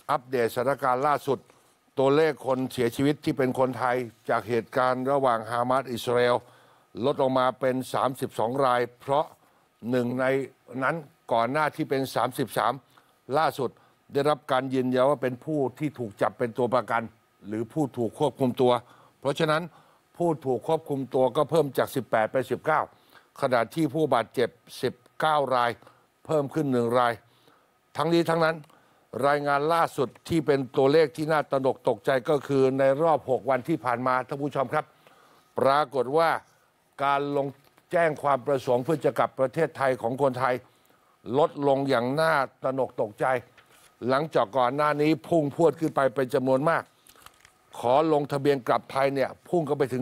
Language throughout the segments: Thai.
อัปเดตสถานการณ์ล่าสุดตัวเลขคนเสียชีวิตที่เป็นคนไทยจากเหตุการณ์ระหว่างฮามาสอิสราเอลลดลงมาเป็น32รายเพราะหนึ่งในนั้นก่อนหน้าที่เป็น33ล่าสุดได้รับการยืนยันว่าเป็นผู้ที่ถูกจับเป็นตัวประกันหรือผู้ถูกควบคุมตัวเพราะฉะนั้นผู้ถูกควบคุมตัวก็เพิ่มจาก18เป็น19ขณะที่ผู้บาดเจ็บ19รายเพิ่มขึ้น1รายทั้งนี้ทั้งนั้นรายงานล่าสุดที่เป็นตัวเลขที่น่าตระหนกตกใจก็คือในรอบ6วันที่ผ่านมาท่านผู้ชมครับปรากฏว่าการลงแจ้งความประสงค์เพื่อจะกลับประเทศไทยของคนไทยลดลงอย่างน่าตระหนกตกใจหลังจากก่อนหน้านี้พุ่งพรวดขึ้นไปเป็นจำนวนมากขอลงทะเบียนกลับไทยเนี่ยพุ่งก็ไปถึง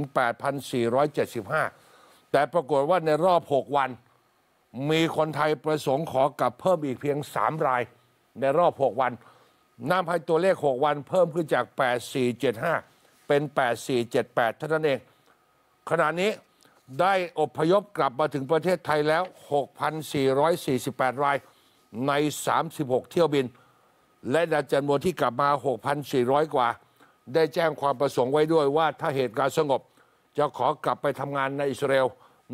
8,475 แต่ปรากฏว่าในรอบ6วันมีคนไทยประสงค์ขอกลับเพิ่มอีกเพียง3รายในรอบ6วันนำให้ตัวเลข6วันเพิ่มขึ้นจาก8475เป็น8478เท่านั้นเองขณะนี้ได้อพยพกลับมาถึงประเทศไทยแล้ว 6,448 รายใน36เที่ยวบินและในจำนวนที่กลับมา 6,400 กว่าได้แจ้งความประสงค์ไว้ด้วยว่าถ้าเหตุการณ์สงบจะขอกลับไปทำงานในอิสราเอล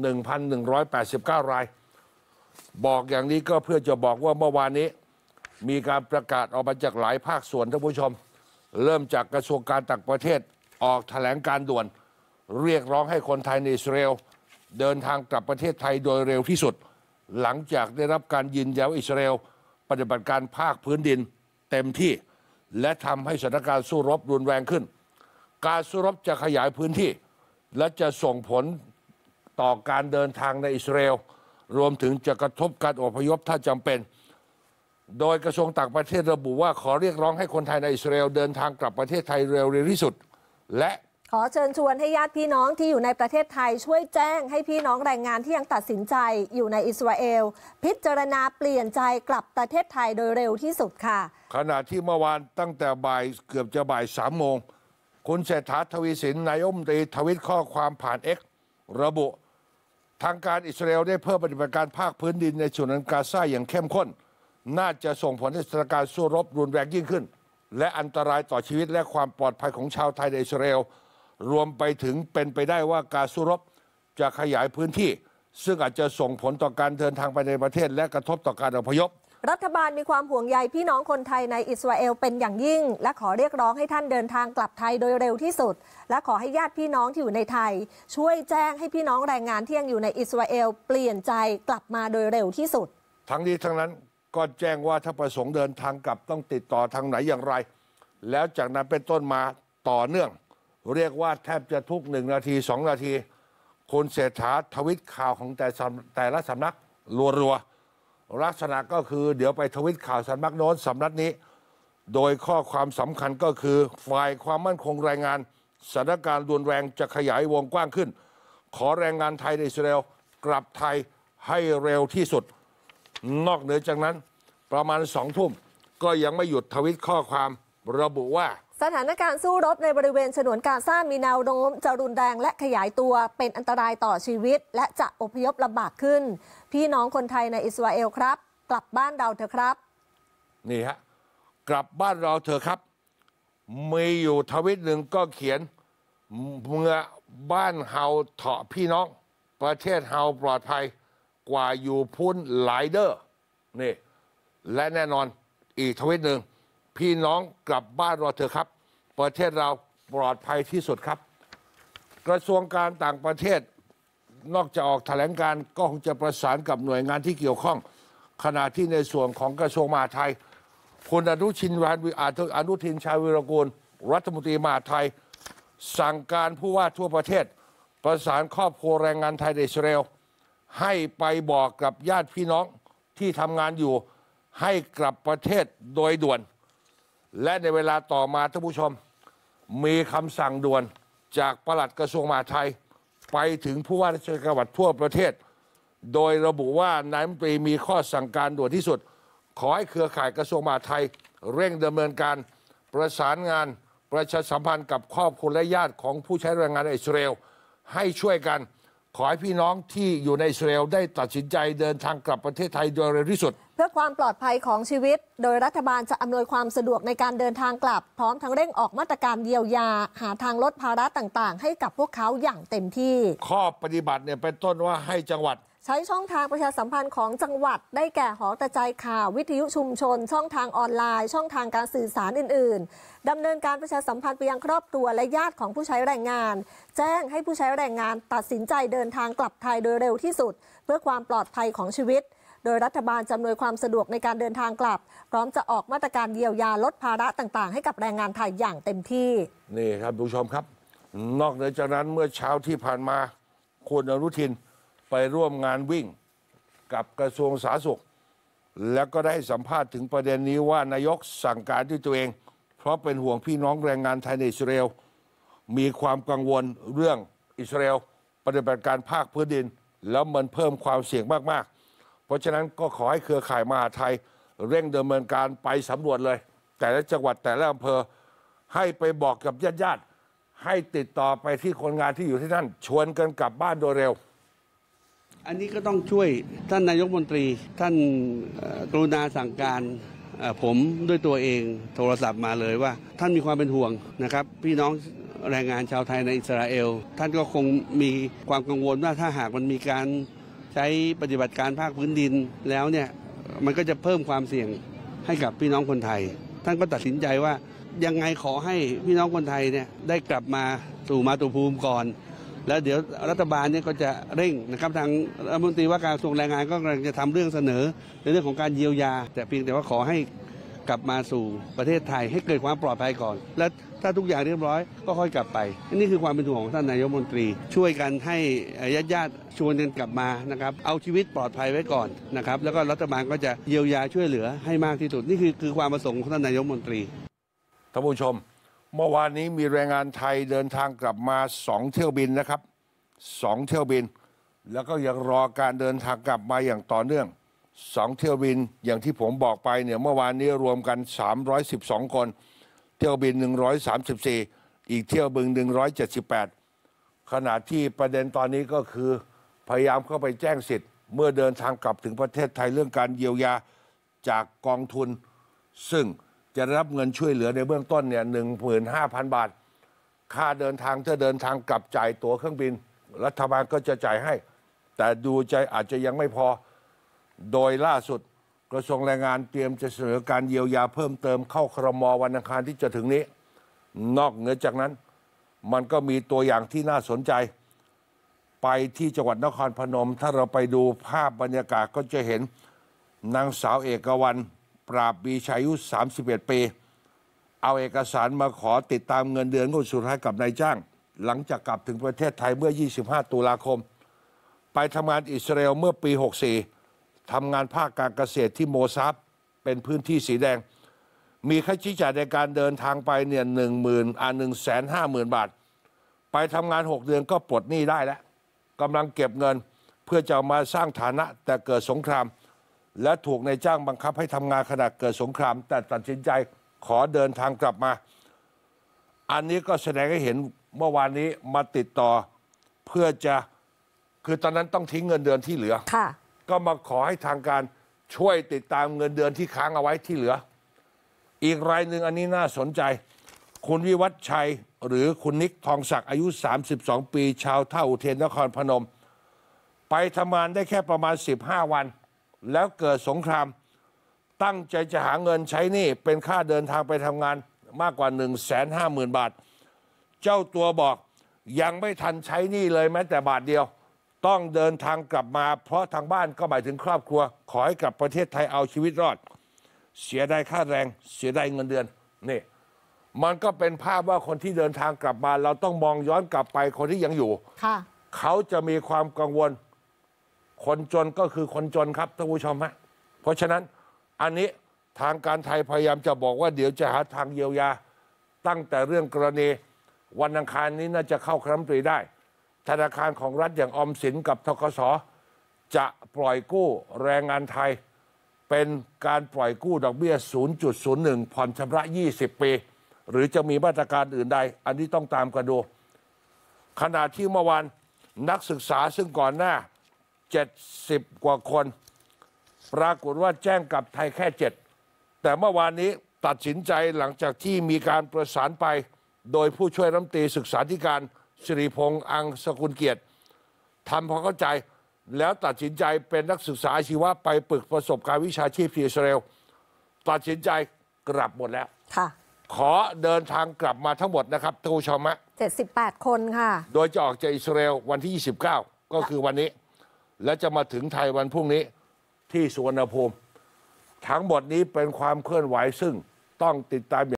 1,189 รายบอกอย่างนี้ก็เพื่อจะบอกว่าเมื่อวานนี้มีการประกาศออกมาจากหลายภาคส่วนท่านผู้ชมเริ่มจากกระทรวงการต่างประเทศออกแถลงการด่วนเรียกร้องให้คนไทยในอิสราเอลเดินทางกลับประเทศไทยโดยเร็วที่สุดหลังจากได้รับการยืนยันว่าอิสราเอลปฏิบัติการภาคพื้นดินเต็มที่และทำให้สถานการณ์สู้รบรุนแรงขึ้นการสู้รบจะขยายพื้นที่และจะส่งผลต่อการเดินทางในอิสราเอลรวมถึงจะกระทบการอพยพถ้าจำเป็นโดยกระทรวงต่างประเทศระบุว่าขอเรียกร้องให้คนไทยในอิสราเอลเดินทางกลับประเทศไทยเร็วที่สุดและขอเชิญชวนให้ญาติพี่น้องที่อยู่ในประเทศไทยช่วยแจ้งให้พี่น้องแรงงานที่ยังตัดสินใจอยู่ในอิสราเอลพิจารณาเปลี่ยนใจกลับประเทศไทยโดยเร็วที่สุดค่ะขณะที่เมื่อวานตั้งแต่บ่ายเกือบจะบ่าย3 โมงคุณเศรษฐาทวีสินนายกรัฐมนตรีทวิตข้อความผ่าน X ระบุทางการอิสราเอลได้เพิ่มปฏิบัติการภาคพื้นดินในฉนวนกาซาอย่างเข้มข้นน่าจะส่งผลให้สถานการณ์สู้รบรุนแรงยิ่งขึ้นและอันตรายต่อชีวิตและความปลอดภัยของชาวไทยในอิสราเอลรวมไปถึงเป็นไปได้ว่าการสู้รบจะขยายพื้นที่ซึ่งอาจจะส่งผลต่อการเดินทางไปในประเทศและกระทบต่อการอพยพรัฐบาลมีความห่วงใยพี่น้องคนไทยในอิสราเอลเป็นอย่างยิ่งและขอเรียกร้องให้ท่านเดินทางกลับไทยโดยเร็วที่สุดและขอให้ญาติพี่น้องที่อยู่ในไทยช่วยแจ้งให้พี่น้องแรงงานที่ยังอยู่ในอิสราเอลเปลี่ยนใจกลับมาโดยเร็วที่สุดทั้งนี้ทั้งนั้นก็แจ้งว่าถ้าประสงค์เดินทางกลับต้องติดต่อทางไหนอย่างไรแล้วจากนั้นเป็นต้นมาต่อเนื่องเรียกว่าแทบจะทุก1 นาที 2 นาทีคุณเศรษฐาทวิตข่าวของแต่ละสำนักรัวๆลักษณะก็คือเดี๋ยวไปทวิตข่าวสำนักโน้นสำนักนี้โดยข้อความสำคัญก็คือฝ่ายความมั่นคงรายงานสถานการณ์รุนแรงจะขยายวงกว้างขึ้นขอแรงงานไทยในอิสราเอลกลับไทยให้เร็วที่สุดนอกเหนือจากนั้นประมาณ2 ทุ่มก็ยังไม่หยุดทวิตข้อความระบุว่าสถานการณ์สู้รบในบริเวณฉนวนกาซามีแนวโน้มจะรุนแรงและขยายตัวเป็นอันตรายต่อชีวิตและจะอพยพลำบากขึ้นพี่น้องคนไทยในอิสราเอลครับกลับบ้านเราเถอะครับนี่ฮะกลับบ้านเราเถอะครับมีอยู่ทวิตหนึ่งก็เขียนเมื่อบ้านเฮาเถาะพี่น้องประเทศเฮาปลอดภัยกว่าอยู่พุ่นหลายเด้อนี่และแน่นอนอีกทวิตหนึ่งพี่น้องกลับบ้านเราเถอะครับประเทศเราปลอดภัยที่สุดครับกระทรวงการต่างประเทศนอกจากออกแถลงการก็คงจะประสานกับหน่วยงานที่เกี่ยวข้องขณะที่ในส่วนของกระทรวงมหาดไทยคุณอนุทินชาญวีรกูลรัฐมนตรีมหาดไทยสั่งการผู้ว่าทั่วประเทศประสานครอบครัวแรงงานไทยในอิสราเอลให้ไปบอกกับญาติพี่น้องที่ทำงานอยู่ให้กลับประเทศโดยด่วนและในเวลาต่อมาท่านผู้ชมมีคำสั่งด่วนจากปลัดกระทรวงมหาดไทยไปถึงผู้ว่าราชการจังหวัดทั่วประเทศโดยระบุว่านายกรัฐมนตรีมีข้อสั่งการด่วนที่สุดขอให้เครือข่ายกระทรวงมหาดไทยเร่งดำเนินการประสานงานประชาสัมพันธ์กับครอบครัวและญาติของผู้ใช้แรงงานในอิสราเอลให้ช่วยกันขอให้พี่น้องที่อยู่ในอิสราเอลได้ตัดสินใจเดินทางกลับประเทศไทยโดยเร็วที่สุดเพื่อความปลอดภัยของชีวิตโดยรัฐบาลจะอำนวยความสะดวกในการเดินทางกลับพร้อมทั้งเร่งออกมาตรการเยียวยาหาทางลดภาระต่างๆให้กับพวกเขาอย่างเต็มที่ข้อปฏิบัติเนี่ยเป็นต้นว่าให้จังหวัดใช้ช่องทางประชาสัมพันธ์ของจังหวัดได้แก่หอกระจายข่าววิทยุชุมชนช่องทางออนไลน์ช่องทางการสื่อสารอื่นๆดำเนินการประชาสัมพันธ์ไปยังครอบครัวและญาติของผู้ใช้แรงงานแจ้งให้ผู้ใช้แรงงานตัดสินใจเดินทางกลับไทยโดยเร็วที่สุดเพื่อความปลอดภัยของชีวิตโดยรัฐบาลจะอำนวยความสะดวกในการเดินทางกลับพร้อมจะออกมาตรการเยียวยาลดภาระต่างๆให้กับแรงงานไทยอย่างเต็มที่นี่ครับผู้ชมครับนอกเหนือจากนั้นเมื่อเช้าที่ผ่านมาคุณอนุทินไปร่วมงานวิ่งกับกระทรวงสาธารณสุขแล้วก็ได้สัมภาษณ์ถึงประเด็นนี้ว่านายกสั่งการด้วยตัวเองเพราะเป็นห่วงพี่น้องแรงงานไทยในอิสราเอลมีความกังวลเรื่องอิสราเอลปฏิบัติการภาคพื้นดินแล้วมันเพิ่มความเสี่ยงมากๆเพราะฉะนั้นก็ขอให้เครือข่ายมหาไทยเร่งดำเนินการไปสำรวจเลยแต่ละจังหวัดแต่ละอำเภอให้ไปบอกกับญาติๆให้ติดต่อไปที่คนงานที่อยู่ที่นั่นชวนกันกลับบ้านโดยเร็วอันนี้ก็ต้องช่วยท่านนายกรัฐมนตรีท่านกรุณาสั่งการผมด้วยตัวเองโทรศัพท์มาเลยว่าท่านมีความเป็นห่วงนะครับพี่น้องแรงงานชาวไทยในอิสราเอลท่านก็คงมีความกังวลว่าถ้าหากมันมีการใช้ปฏิบัติการภาคพื้นดินแล้วเนี่ยมันก็จะเพิ่มความเสี่ยงให้กับพี่น้องคนไทยท่านก็ตัดสินใจว่ายังไงขอให้พี่น้องคนไทยเนี่ยได้กลับมาสู่มาตุภูมิก่อนแล้วเดี๋ยวรัฐบาลเนี่ยก็จะเร่งนะครับทางรัฐมนตรีว่าการกระทรวงแรงงานก็กำลังจะทำเรื่องเสนอในเรื่องของการเยียวยาแต่เพียงแต่ว่าขอให้กลับมาสู่ประเทศไทยให้เกิดความปลอดภัยก่อนและถ้าทุกอย่างเรียบร้อยก็ค่อยกลับไปนี่คือความเป็นห่วงของท่านนายกรัฐมนตรีช่วยกันให้ญาติชวนกันกลับมานะครับเอาชีวิตปลอดภัยไว้ก่อนนะครับแล้วก็รัฐบาลก็จะเยียวยาช่วยเหลือให้มากที่สุดนี่คือความประสงค์ของท่านนายกรัฐมนตรีท่านผู้ชมเมื่อวานนี้มีแรงงานไทยเดินทางกลับมา2 เที่ยวบินนะครับ2 เที่ยวบินแล้วก็ยังรอการเดินทางกลับมาอย่างต่อเนื่อง2 เที่ยวบินอย่างที่ผมบอกไปเนี่ยเมื่อวานนี้รวมกัน312 คนเที่ยวบิน134อีกเที่ยวบิน178ขณะที่ประเด็นตอนนี้ก็คือพยายามเข้าไปแจ้งสิทธิ์เมื่อเดินทางกลับถึงประเทศไทยเรื่องการเยียวยาจากกองทุนซึ่งจะรับเงินช่วยเหลือในเบื้องต้นเนี่ย 15,000 บาทค่าเดินทางถ้าเดินทางกลับจ่ายตั๋วเครื่องบินรัฐบาลก็จะจ่ายให้แต่ดูใจอาจจะยังไม่พอโดยล่าสุดกระทรวงแรงงานเตรียมจะเสนอการเยียวยาเพิ่มเติมเข้าครม.วันอังคารที่จะถึงนี้นอกเหนือจากนั้นมันก็มีตัวอย่างที่น่าสนใจไปที่จังหวัดนครพนมถ้าเราไปดูภาพบรรยากาศก็จะเห็นนางสาวเอกวรรณปราบมีชัยอายุ31 ปีเอาเอกสารมาขอติดตามเงินเดือนคนสุดท้ายกับนายจ้างหลังจากกลับถึงประเทศไทยเมื่อ25 ตุลาคมไปทำงานอิสราเอลเมื่อปี 64ทำงานภาคการเกษตรที่โมซาฟเป็นพื้นที่สีแดงมีค่าใช้จ่ายในการเดินทางไปเนี่ย150,000 บาทไปทำงาน6 เดือนก็ปลดหนี้ได้แล้วกำลังเก็บเงินเพื่อจะมาสร้างฐานะแต่เกิดสงครามและถูกนายจ้างบังคับให้ทำงานขณะเกิดสงครามแต่ตัดสินใจขอเดินทางกลับมาอันนี้ก็แสดงให้เห็นเมื่อวานนี้มาติดต่อเพื่อจะคือตอนนั้นต้องทิ้งเงินเดือนที่เหลือก็มาขอให้ทางการช่วยติดตามเงินเดือนที่ค้างเอาไว้ที่เหลืออีกรายหนึ่งอันนี้น่าสนใจคุณวิวัฒน์ชัยหรือคุณนิกทองศักดิ์อายุ32 ปีชาวท่าอุเทนนครพนมไปทำงานได้แค่ประมาณ15 วันแล้วเกิดสงครามตั้งใจจะหาเงินใช้หนี้เป็นค่าเดินทางไปทำงานมากกว่า 150,000 บาทเจ้าตัวบอกยังไม่ทันใช้หนี้เลยแม้แต่บาทเดียวต้องเดินทางกลับมาเพราะทางบ้านก็หมายถึงครอบครัวขอให้กลับประเทศไทยเอาชีวิตรอดเสียดายค่าแรงเสียดายเงินเดือนนี่มันก็เป็นภาพว่าคนที่เดินทางกลับมาเราต้องมองย้อนกลับไปคนที่ยังอยู่เขาจะมีความกังวลคนจนก็คือคนจนครับท่านผู้ชมฮะเพราะฉะนั้นอันนี้ทางการไทยพยายามจะบอกว่าเดี๋ยวจะหาทางเยียวยาตั้งแต่เรื่องกรณีวันอังคารนี้น่าจะเข้าคณะรัฐมนตรีได้ธนาคารของรัฐอย่างออมสินกับธกส.จะปล่อยกู้แรงงานไทยเป็นการปล่อยกู้ดอกเบี้ย 0.01 ผ่อนชำระ 20 ปีหรือจะมีมาตรการอื่นใดอันนี้ต้องตามกันดูขณะที่เมื่อวานนักศึกษาซึ่งก่อนหน้า70 กว่าคนปรากฏว่าแจ้งกลับไทยแค่7แต่เมื่อวานนี้ตัดสินใจหลังจากที่มีการประสานไปโดยผู้ช่วยรัฐมนตรีศึกษาธิการสิริพงษ์อังสกุลเกียรติทำพอเข้าใจแล้วตัดสินใจเป็นนักศึกษาอาชีวะไปฝึกประสบการณ์วิชาชีพที่อิสราเอลตัดสินใจกลับหมดแล้วค่ะขอเดินทางกลับมาทั้งหมดนะครับท่านผู้ชมฮะ 78 คนค่ะโดยจะออกจากอิสราเอลวันที่29ก็คือวันนี้และจะมาถึงไทยวันพรุ่งนี้ที่สุวรรณภูมิทั้งหมดนี้เป็นความเคลื่อนไหวซึ่งต้องติดตาม